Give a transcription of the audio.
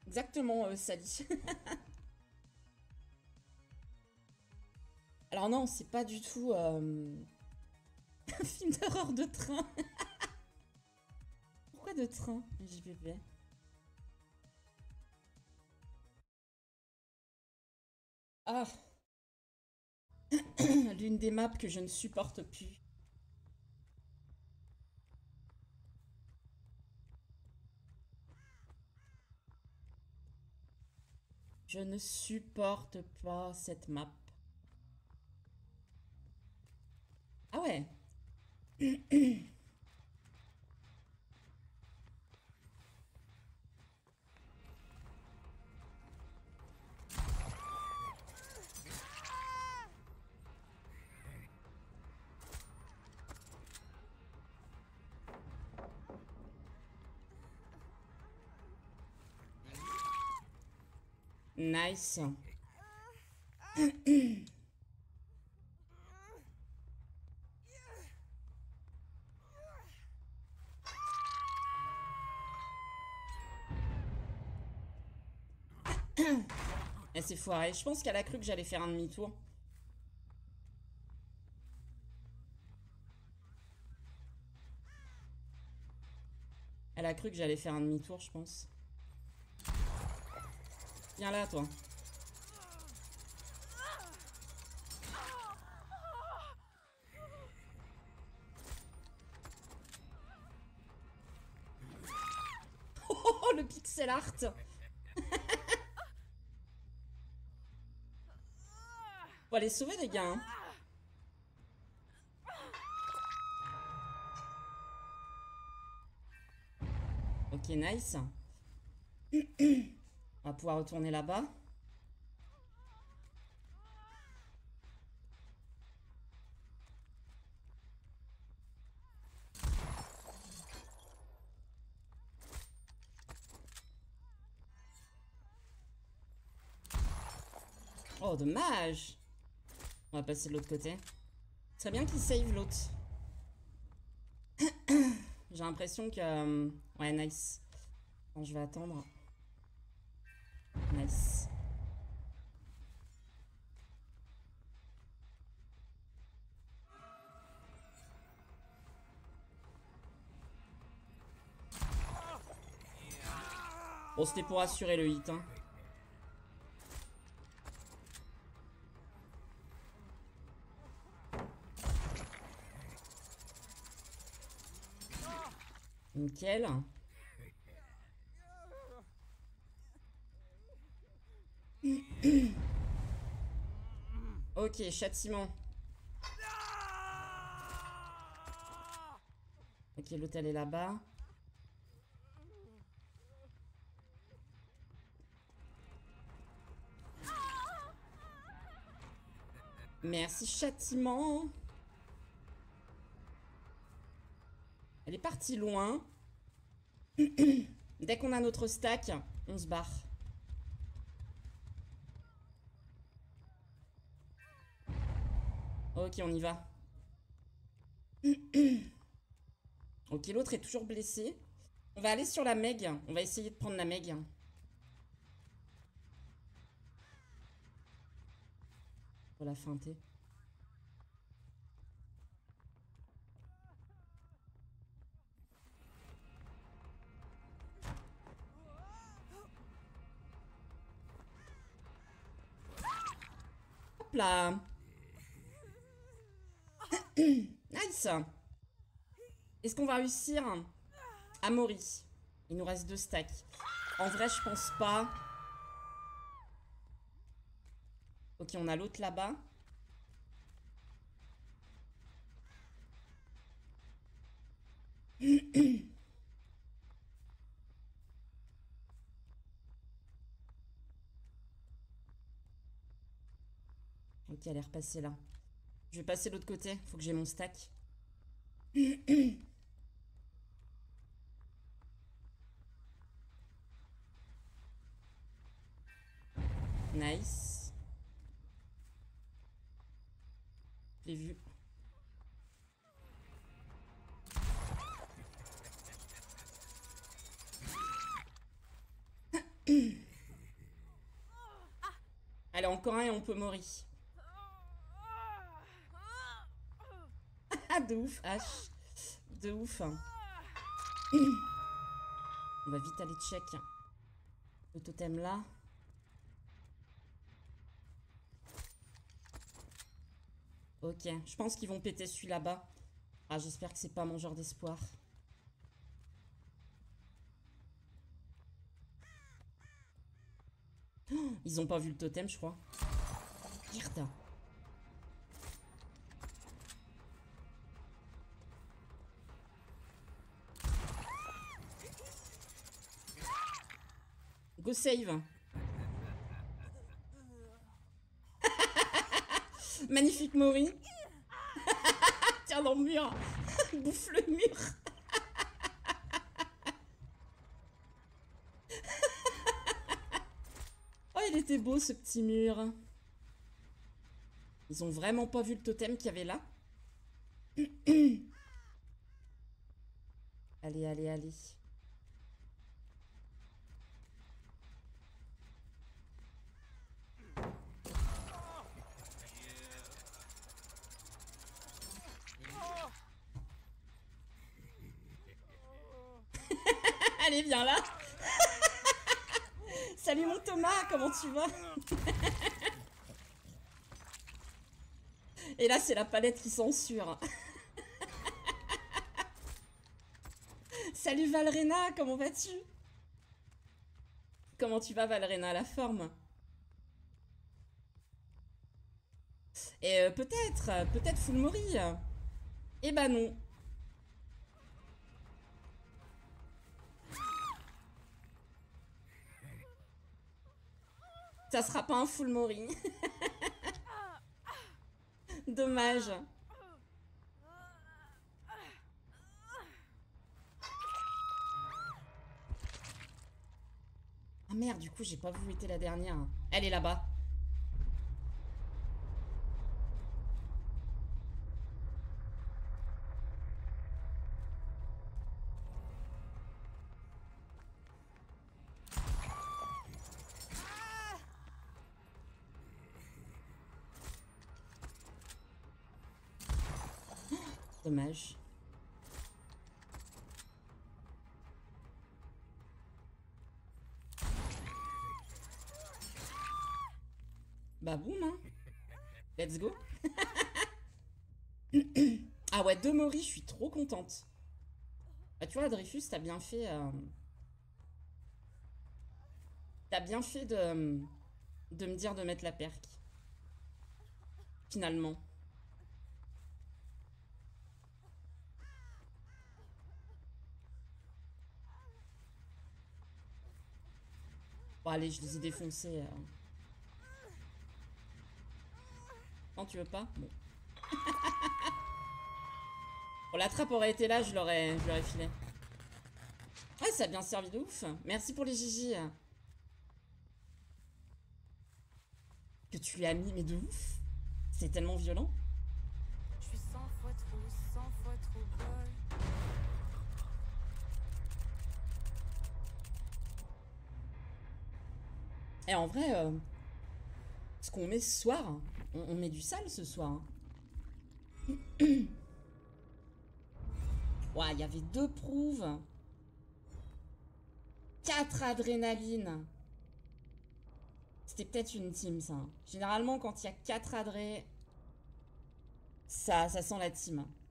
Exactement, Sally. Alors non, c'est pas du tout un film d'horreur de train. Pourquoi de train, JPP? Ah, l'une des maps que je ne supporte plus. Je ne supporte pas cette map. Ah ouais. Nice. Elle s'est foirée. Je pense qu'elle a cru que j'allais faire un demi-tour. Elle a cru que j'allais faire un demi-tour, je pense. Viens là, toi. Oh, le pixel art. Faut aller sauver les gars. Hein. Ok, nice. On va pouvoir retourner là-bas. Oh, dommage. On va passer de l'autre côté. Très bien qu'il save l'autre. J'ai l'impression que... ouais, nice. Bon, je vais attendre. Nice. Bon, c'était pour assurer le hit. Hein. Nickel. Ok, châtiment. Ok, l'hôtel est là-bas. Merci, châtiment. Elle est partie loin. Dès qu'on a notre stack, on se barre. Ok, on y va. Ok, l'autre est toujours blessé. On va aller sur la Meg. On va essayer de prendre la Meg. Pour la feinter. Hop là. Nice. Est-ce qu'on va réussir à Mori? Il nous reste 2 stacks. En vrai, je pense pas. Ok, on a l'autre là-bas. Ok, elle est repassée là. Je vais passer de l'autre côté. Faut que j'ai mon stack. Nice. Je l'ai vu. Allez, encore un et on peut mourir. Ah, de ouf, H. De ouf. On va vite aller check le totem là. Ok, je pense qu'ils vont péter celui là-bas. Ah, j'espère que c'est pas mon genre d'espoir. Oh, ils ont pas vu le totem, je crois. Merde. Go save. Magnifique Mori. Tiens dans le mur. Bouffe le mur. Oh, il était beau ce petit mur. Ils ont vraiment pas vu le totem qu'il y avait là. Allez, allez, allez. Allez, viens là. Salut mon Thomas, comment tu vas? Et là, c'est la palette qui censure. Salut Valrena, comment vas-tu? Comment tu vas Valrena, la forme? Et peut-être full Mori. Eh ben non. Ça sera pas un full Mori. Dommage. Ah merde, du coup, j'ai pas vu où était la dernière. Elle est là-bas. Dommage. Bah boum, hein. Let's go. Ah ouais, 2 Mori, je suis trop contente. Bah tu vois, Dreyfus, t'as bien fait... T'as bien fait de me dire de mettre la perque. Finalement. Bon allez, je les ai défoncés. Non, tu veux pas? Bon. Bon, la trappe aurait été là, je l'aurais filé. Ouais, ça a bien servi de ouf. Merci pour les GG. Que tu lui as mis, mais de ouf. C'est tellement violent. Je suis 100 fois trop bonne. Et en vrai, ce qu'on met ce soir, on met du sale ce soir. Ouais, il y avait 2 prouves. 4 adrénalines. C'était peut-être une team, ça. Généralement, quand il y a 4 adrés, ça sent la team.